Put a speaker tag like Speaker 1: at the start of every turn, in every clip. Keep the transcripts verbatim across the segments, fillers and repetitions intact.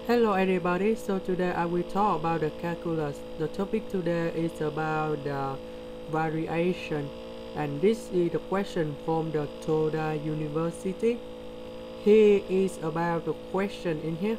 Speaker 1: Hello everybody, so today I will talk about the calculus. The topic today is about the variation, and this is the question from the Toda University. Here is about the question in here.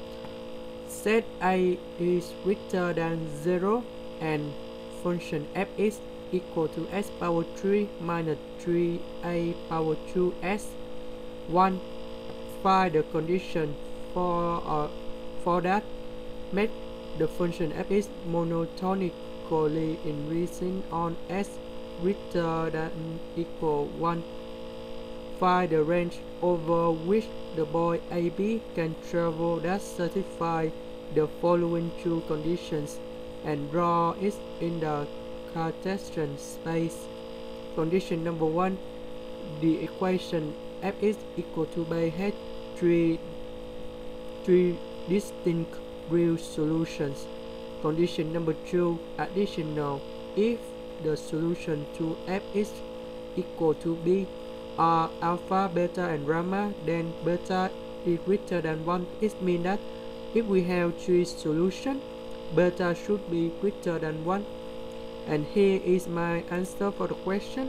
Speaker 1: Set a is greater than zero and function f is equal to s power three minus three a power two s one. Find the condition for uh, for that make the function f is monotonically increasing on s greater than equal one. Find the range over which the boy A B can travel that satisfy the following two conditions and draw it in the Cartesian space. Condition number one, the equation f is equal to by has three three distinct real solutions. Condition number two, additional, if the solution to f is equal to b are alpha, beta, and gamma, then beta is greater than one. It means that if we have three solutions, beta should be greater than one. And here is my answer for the question.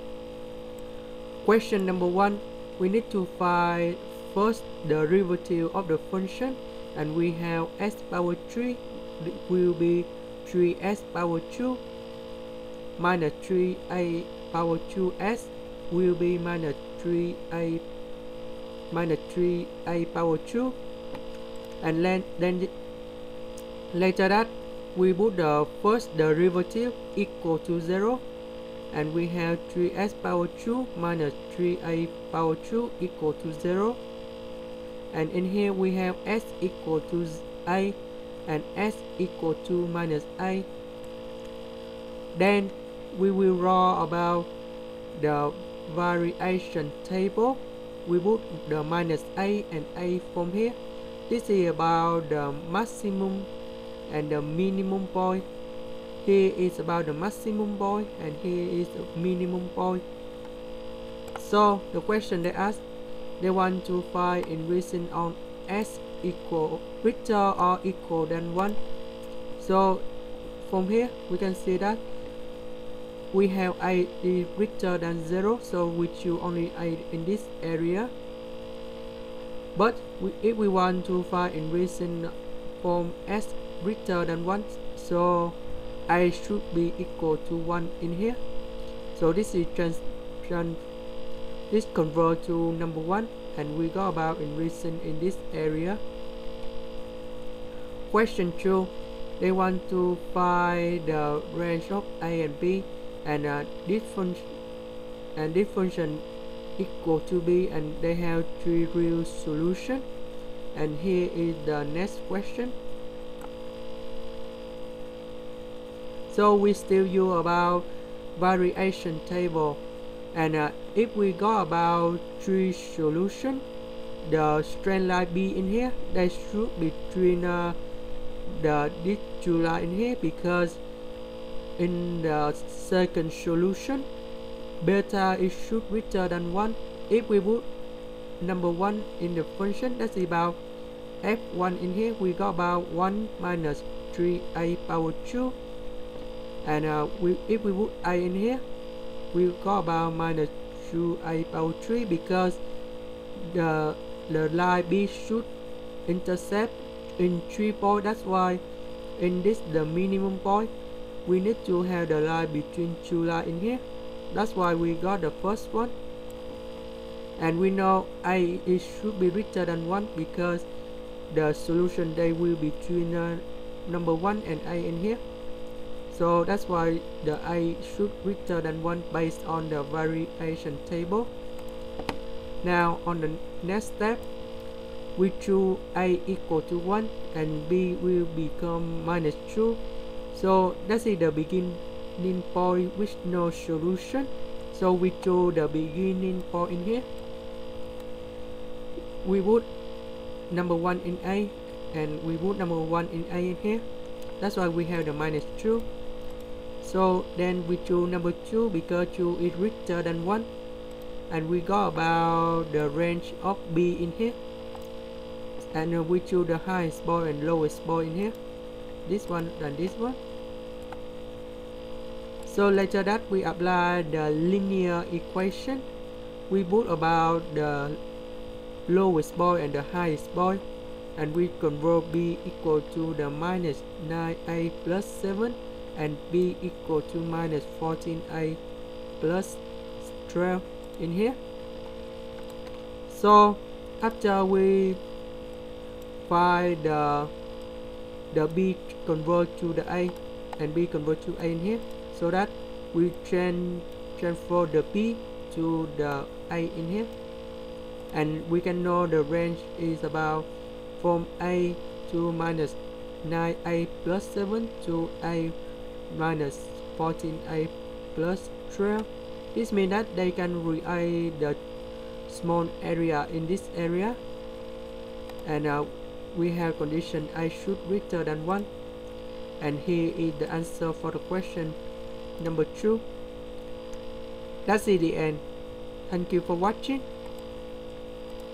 Speaker 1: Question number one, we need to find first the derivative of the function, and we have s power three will be three s power two minus three a power two s will be minus three a minus three a power two, and then, then later that we put the first derivative equal to zero, and we have three s power two minus three a power two equal to zero, and in here we have s equal to a and s equal to minus a. Then we will draw about the variation table. We put the minus a and a from here. This is about the maximum and the minimum point. Here is about the maximum point, and here is the minimum point. So the question they ask, they want to find increasing on s equal greater or equal than one. So from here we can see that we have a is greater than zero, so we choose only a in this area. But we, if we want to find increasing from s greater than one, so a should be equal to one in here. So this is trans, trans this convert to number one, and we go about increasing in this area. Question two, they want to find the range of a and b, and uh, this function and this function equal to b, and they have three real solutions. And here is the next question. So we still use about variation table, and uh, if we go about three solution, the straight line b in here, they should be between uh, the these two line in here, because in the second solution beta is should greater than one. If we put number one in the function, that's about f one in here, we got about one minus three a power two, and uh, we if we put a in here, we got about minus two a power three, because the the line b should intercept in three points. That's why in this the minimum point we need to have the line between two lines in here. That's why we got the first one, and we know a it should be greater than one, because the solution they will be between uh, number one and a in here. So that's why the a should greater than one based on the variation table. Now on the next step, we choose a equal to one and b will become minus two. So that's the beginning point with no solution. So we choose the beginning point in here. We put number one in a, and we put number one in a in here. That's why we have the minus two. So then we choose number two because two is greater than one, and we got about the range of b in here. and uh, we choose the highest point and lowest point in here, this one and this one. So later that we apply the linear equation. We put about the lowest point and the highest point, and we convert b equal to the minus nine a plus seven and b equal to minus fourteen a plus twelve in here. So after we find the the b convert to the a and b convert to a in here, so that we tran transfer the b to the a in here, and we can know the range is about from a to minus nine a plus seven to a minus fourteen a plus twelve. This means that they can create the small area in this area, and uh, we have condition a should greater than one, and here is the answer for the question number two. That's it, the end. Thank you for watching.